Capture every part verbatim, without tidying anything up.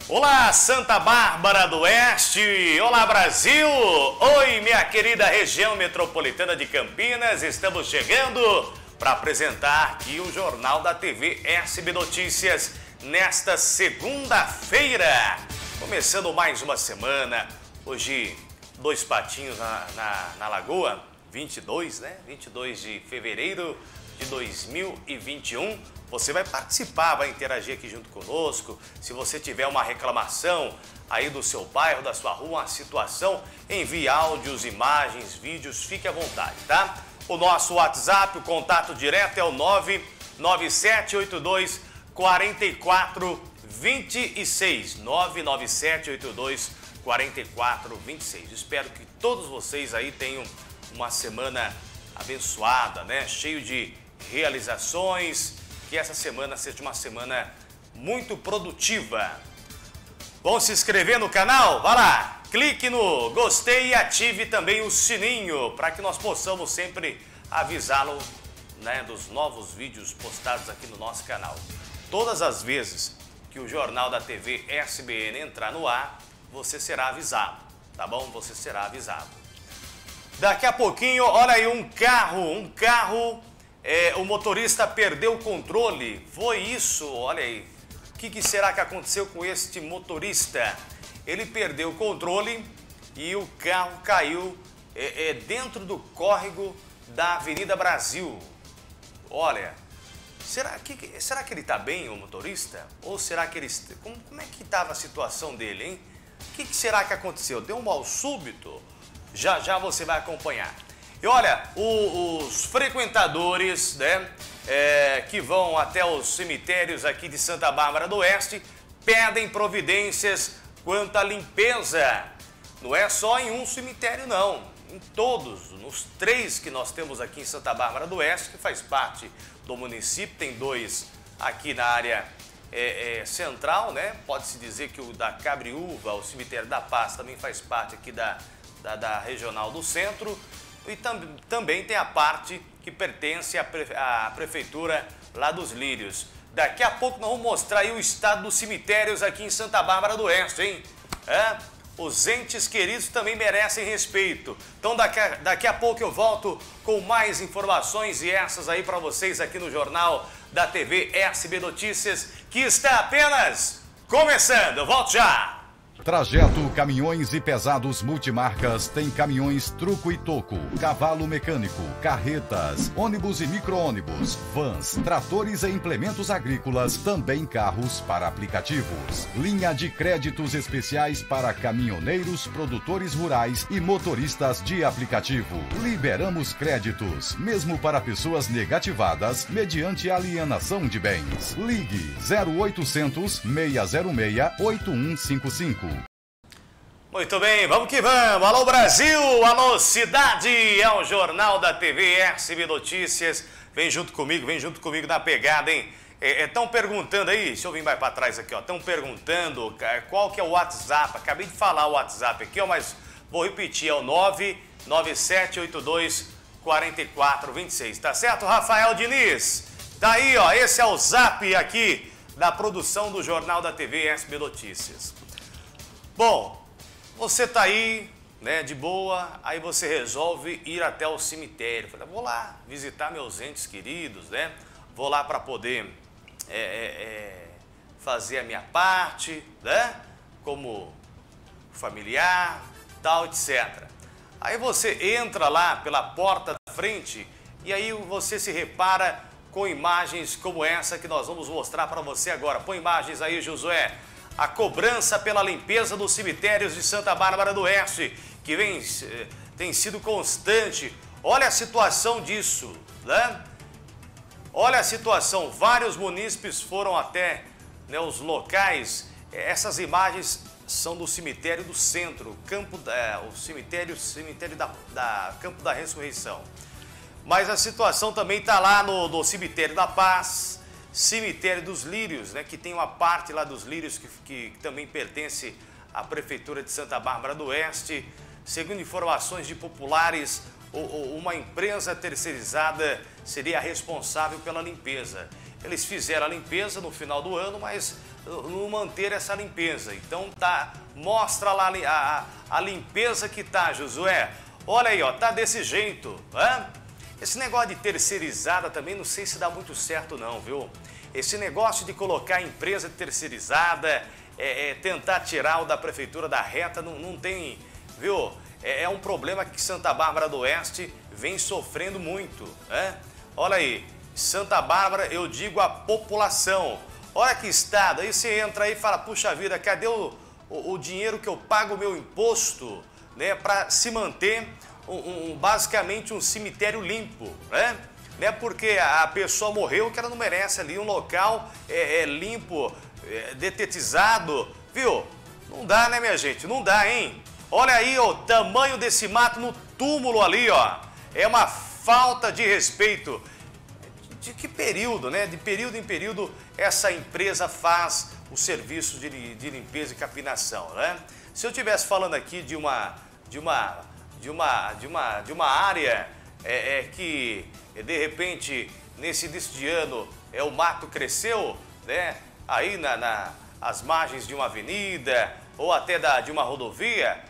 Olá, Santa Bárbara do Oeste! Olá, Brasil! Oi, minha querida região metropolitana de Campinas! Estamos chegando para apresentar aqui o Jornal da T V S B Notícias nesta segunda-feira. Começando mais uma semana. Hoje, dois patinhos na, na, na lagoa. vinte e dois, né? vinte e dois de fevereiro de dois mil e vinte e um. Você vai participar, vai interagir aqui junto conosco. Se você tiver uma reclamação aí do seu bairro, da sua rua, uma situação, envie áudios, imagens, vídeos, fique à vontade, tá? O nosso WhatsApp, o contato direto é o nove nove sete oito dois quatro quatro dois seis. nove nove sete oito dois quatro quatro dois seis. Espero que todos vocês aí tenham uma semana abençoada, né? Cheio de realizações. Que essa semana seja uma semana muito produtiva. Vão se inscrever no canal? Vá lá, clique no gostei e ative também o sininho para que nós possamos sempre avisá-lo, né, dos novos vídeos postados aqui no nosso canal. Todas as vezes que o Jornal da T V S B N entrar no ar, você será avisado, tá bom? Você será avisado. Daqui a pouquinho, olha aí, um carro, um carro... É, o motorista perdeu o controle, foi isso, olha aí. O que, que será que aconteceu com este motorista? Ele perdeu o controle e o carro caiu é, é, dentro do córrego da Avenida Brasil. Olha, será que, será que ele está bem, o motorista? Ou será que ele... Como, como é que estava a situação dele, hein? O que, que será que aconteceu? Deu um mal súbito? Já já você vai acompanhar. E olha, o, os frequentadores, né, é, que vão até os cemitérios aqui de Santa Bárbara do Oeste pedem providências quanto à limpeza. Não é só em um cemitério, não. Em todos, nos três que nós temos aqui em Santa Bárbara do Oeste, que faz parte do município, tem dois aqui na área é, é, central, né? Pode-se dizer que o da Cabriúva, o cemitério da Paz, também faz parte aqui da, da, da regional do centro. E tam, também tem a parte que pertence à, pre, à prefeitura lá dos Lírios. Daqui a pouco nós vamos mostrar aí o estado dos cemitérios aqui em Santa Bárbara do Oeste, hein? É, os entes queridos também merecem respeito. Então daqui a, daqui a pouco eu volto com mais informações e essas aí para vocês aqui no Jornal da T V S B Notícias, que está apenas começando. Eu volto já! Trajeto Caminhões e Pesados Multimarcas tem caminhões truco e toco, cavalo mecânico, carretas, ônibus e micro-ônibus, vans, tratores e implementos agrícolas, também carros para aplicativos. Linha de créditos especiais para caminhoneiros, produtores rurais e motoristas de aplicativo. Liberamos créditos, mesmo para pessoas negativadas, mediante alienação de bens. Ligue zero oitocentos, seis zero seis, oito um cinco cinco. Muito bem, vamos que vamos. Alô Brasil, alô cidade, é o Jornal da T V S B Notícias. Vem junto comigo, vem junto comigo na pegada, hein? Estão é, é, perguntando aí, deixa eu vir mais para trás aqui, ó. Estão perguntando qual que é o WhatsApp. Acabei de falar o WhatsApp aqui, ó, mas vou repetir, é o nove nove sete oito dois quatro quatro dois seis. Tá certo, Rafael Diniz? Tá aí, ó, esse é o zap aqui da produção do Jornal da T V S B Notícias. Bom, você tá aí, né, de boa, aí você resolve ir até o cemitério. Fala, vou lá visitar meus entes queridos, né? Vou lá para poder é, é, é, fazer a minha parte, né? Como familiar, tal, etcétera. Aí você entra lá pela porta da frente e aí você se repara com imagens como essa que nós vamos mostrar para você agora. Põe imagens aí, Josué. A cobrança pela limpeza dos cemitérios de Santa Bárbara do Oeste, que vem, tem sido constante. Olha a situação disso, né? Olha a situação. Vários munícipes foram até, né, os locais. Essas imagens são do cemitério do centro, campo, é, o cemitério, cemitério da, da Campo da Ressurreição. Mas a situação também está lá no, no cemitério da Paz, cemitério dos Lírios, né, que tem uma parte lá dos Lírios que, que, que também pertence à Prefeitura de Santa Bárbara do Oeste. Segundo informações de populares, uma empresa terceirizada seria responsável pela limpeza. Eles fizeram a limpeza no final do ano, mas no manter essa limpeza. Então tá, mostra lá a, a, a limpeza que tá, Josué. Olha aí, ó, tá desse jeito, né? Esse negócio de terceirizada também não sei se dá muito certo não, viu? Esse negócio de colocar empresa terceirizada, é, é, tentar tirar o da prefeitura da reta, não, não tem, viu? É, é um problema que Santa Bárbara do Oeste vem sofrendo muito, né? Olha aí, Santa Bárbara, eu digo a população. Olha que estado, aí você entra aí e fala, puxa vida, cadê o, o, o dinheiro que eu pago o meu imposto, né, para se manter um, um, basicamente um cemitério limpo, né? Né, porque a pessoa morreu que ela não merece ali um local é, é, limpo, é, detetizado, viu? Não dá, né, minha gente? Não dá, hein? Olha aí, ó, o tamanho desse mato no túmulo ali, ó. É uma falta de respeito. De que período, né? De período em período, essa empresa faz o serviço de, de limpeza e capinação, né? Se eu estivesse falando aqui de uma, de uma, de uma, de uma, de uma área é, é, que, de repente, nesse início de ano, é, o mato cresceu, né? Aí na, na, as margens de uma avenida ou até da, de uma rodovia,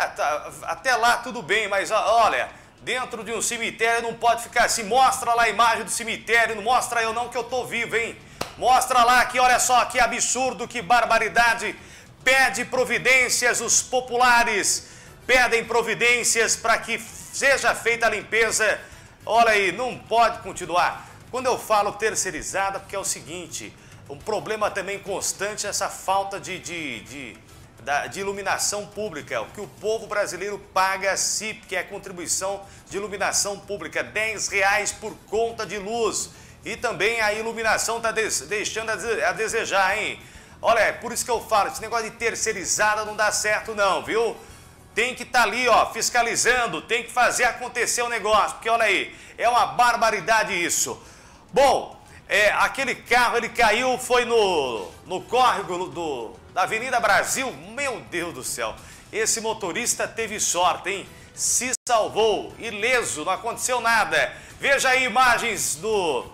até lá tudo bem, mas olha, dentro de um cemitério não pode ficar assim. Mostra lá a imagem do cemitério, não mostra eu não que eu tô vivo, hein? Mostra lá que olha só que absurdo, que barbaridade. Pede providências, os populares pedem providências para que seja feita a limpeza. Olha aí, não pode continuar. Quando eu falo terceirizada, porque é o seguinte, um problema também constante é essa falta de... de, de de iluminação pública, o que o povo brasileiro paga a C I P, que é a contribuição de iluminação pública, dez reais por conta de luz. E também a iluminação está deixando a desejar, hein? Olha, é por isso que eu falo, esse negócio de terceirizada não dá certo não, viu? Tem que estar tá ali, ó, fiscalizando, tem que fazer acontecer o negócio, porque olha aí, é uma barbaridade isso. Bom, é, aquele carro, ele caiu, foi no, no córrego do... da Avenida Brasil. Meu Deus do céu, esse motorista teve sorte, hein? Se salvou, ileso, não aconteceu nada. Veja aí imagens do,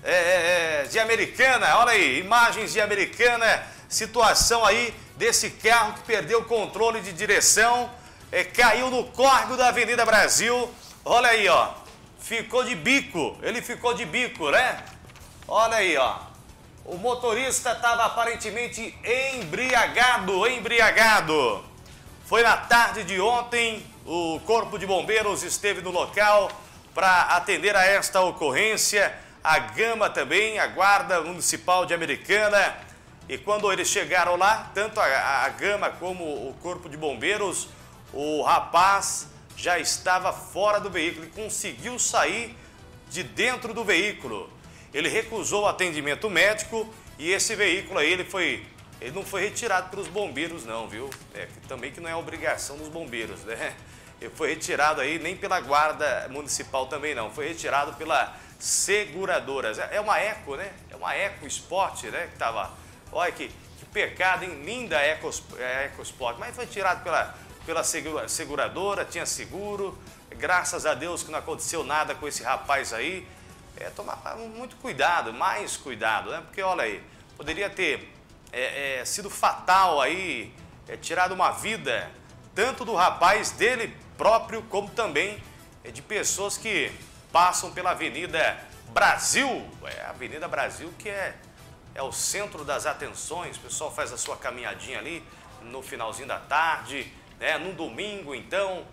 é, é, de Americana, olha aí, imagens de Americana, situação aí desse carro que perdeu o controle de direção, é, caiu no córrego da Avenida Brasil, olha aí, ó, ficou de bico, ele ficou de bico, né? Olha aí, ó. O motorista estava aparentemente embriagado, embriagado. Foi na tarde de ontem, o Corpo de Bombeiros esteve no local para atender a esta ocorrência. A Gama também, a Guarda Municipal de Americana. E quando eles chegaram lá, tanto a, a Gama como o Corpo de Bombeiros, o rapaz já estava fora do veículo e conseguiu sair de dentro do veículo. Ele recusou o atendimento médico e esse veículo aí, ele, foi, ele não foi retirado pelos bombeiros não, viu? É, também que não é obrigação dos bombeiros, né? Ele foi retirado aí nem pela Guarda Municipal também não, foi retirado pela seguradora. É uma Eco, né? É uma Eco Sport, né? Que tava, olha que, que pecado, hein? Linda Eco, Eco Sport, mas foi tirado pela, pela seguradora, tinha seguro. Graças a Deus que não aconteceu nada com esse rapaz aí. É, tomar muito cuidado, mais cuidado, né? Porque olha aí, poderia ter é, é, sido fatal aí, é, tirado uma vida, tanto do rapaz, dele próprio, como também é, de pessoas que passam pela Avenida Brasil. É a Avenida Brasil que é, é o centro das atenções, o pessoal faz a sua caminhadinha ali no finalzinho da tarde, né? No domingo então.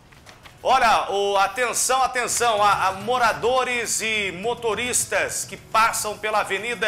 Olha, oh, atenção, atenção, a, a moradores e motoristas que passam pela Avenida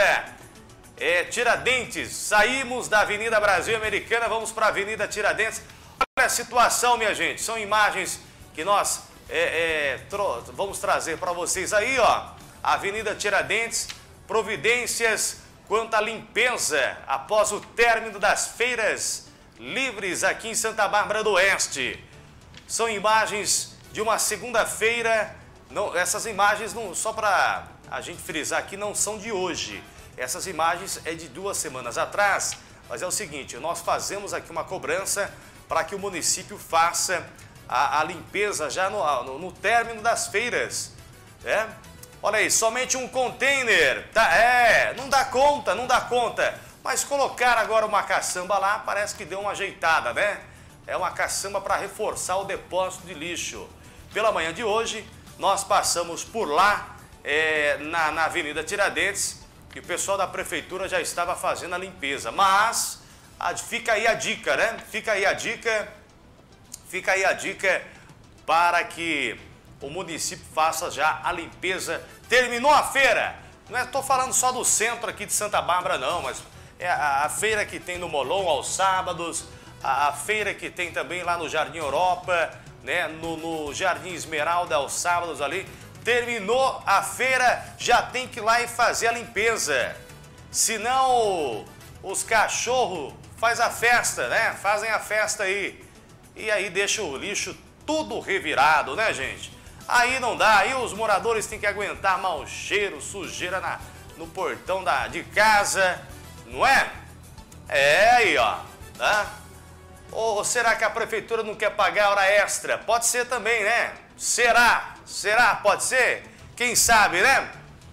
é, Tiradentes. Saímos da Avenida Brasil Americana, vamos para a Avenida Tiradentes. Olha a situação, minha gente, são imagens que nós é, é, tro vamos trazer para vocês aí, ó. Avenida Tiradentes, providências quanto à limpeza após o término das feiras livres aqui em Santa Bárbara do Oeste. São imagens de uma segunda-feira, essas imagens, não, só para a gente frisar aqui, não são de hoje. Essas imagens é de duas semanas atrás, mas é o seguinte, nós fazemos aqui uma cobrança para que o município faça a, a limpeza já no, no, no término das feiras. É? Olha aí, somente um container, tá? É, não dá conta, não dá conta. Mas colocar agora uma caçamba lá, parece que deu uma ajeitada, né? É uma caçamba para reforçar o depósito de lixo. Pela manhã de hoje, nós passamos por lá, é, na, na Avenida Tiradentes, e o pessoal da prefeitura já estava fazendo a limpeza. Mas a, fica aí a dica, né? Fica aí a dica, fica aí a dica para que o município faça já a limpeza. Terminou a feira. Não estou falando só do centro aqui de Santa Bárbara, não, mas é a, a feira que tem no Molon aos sábados, a, a feira que tem também lá no Jardim Europa, né, no, no Jardim Esmeralda aos sábados ali. Terminou a feira, já tem que ir lá e fazer a limpeza. Senão os cachorros fazem a festa, né? Fazem a festa aí. E aí deixa o lixo tudo revirado, né, gente? Aí não dá, aí os moradores têm que aguentar mau cheiro, sujeira na, no portão da, de casa, não é? É aí, ó, tá? Ou será que a prefeitura não quer pagar hora extra? Pode ser também, né? Será? Será? Pode ser? Quem sabe, né?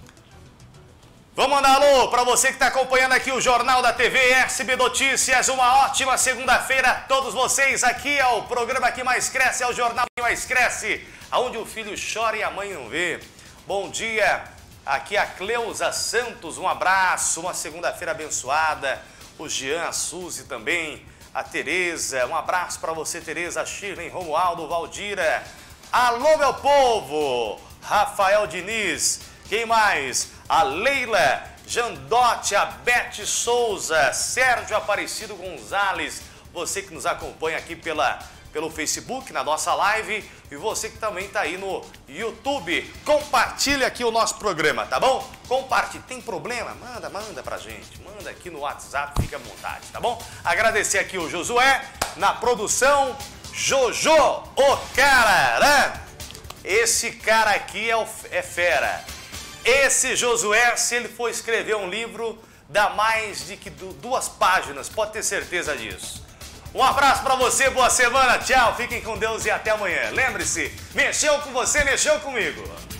Vamos mandar alô para você que está acompanhando aqui o Jornal da T V S B Notícias. Uma ótima segunda-feira a todos vocês. Aqui é o programa que mais cresce, é o Jornal que mais cresce, onde o filho chora e a mãe não vê. Bom dia, aqui é a Cleusa Santos, um abraço, uma segunda-feira abençoada. O Jean, a Suzy também, a Tereza, um abraço para você, Tereza, a Shirley, Romualdo, Valdira. Alô, meu povo! Rafael Diniz, quem mais? A Leila Jandotti, a Bete Souza, Sérgio Aparecido Gonzalez, você que nos acompanha aqui pela, pelo Facebook, na nossa live, e você que também está aí no YouTube. Compartilha aqui o nosso programa, tá bom? Compartilha. Tem problema? Manda, manda pra gente. Manda aqui no WhatsApp, fica à vontade, tá bom? Agradecer aqui o Josué na produção. Jojo, o cara, né? Esse cara aqui é, o, é fera. Esse Josué, se ele for escrever um livro, dá mais de que duas páginas, pode ter certeza disso. Um abraço pra você, boa semana, tchau, fiquem com Deus e até amanhã. Lembre-se, mexeu com você, mexeu comigo.